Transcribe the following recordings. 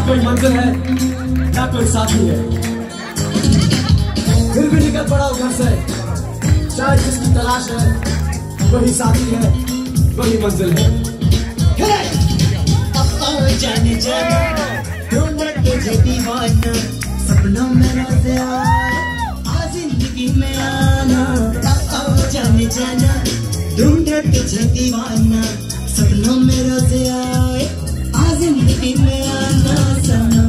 कोई मंजिल है ना कोई साथी है, फिर भी निकल पड़ा घर से। शायद जिसकी तलाश है वही साथी है, वही मंजिल है। जाने जाना ढूंढे तुझे दीवाना, सपनों में रोज़े आए आ जिंदगी में आना। जाने जाना ढूंढे तुझे दीवाना, सपनों में रोज़े आए आ जिंदगी में आना सनम।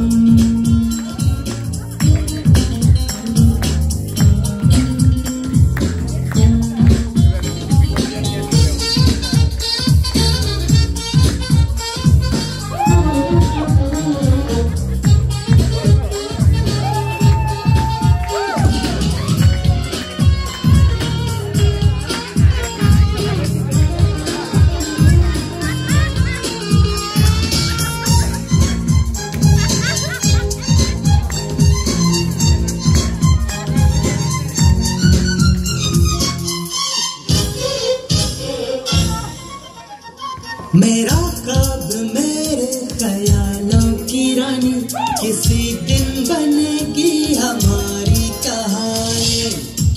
मेरा ख्वाब मेरे ख्यालों की रानी, किसी दिन बनेगी हमारी कहानी।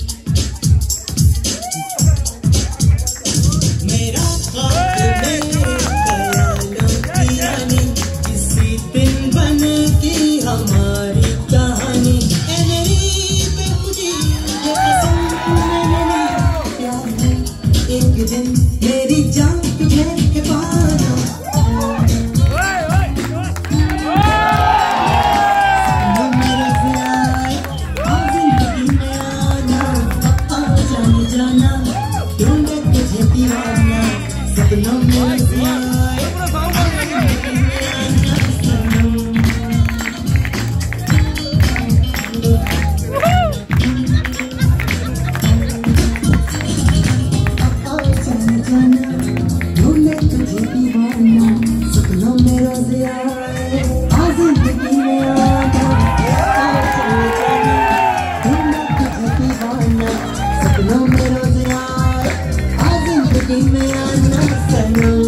मेरा ख्वाब मेरे ख्यालों की रानी, किसी दिन बनेगी हमारी कहानी। ए मेरी बेखुदी ये कसम मैंने ली, प्यार है एक दिन मेरी जान तुम्हें में आना सनम।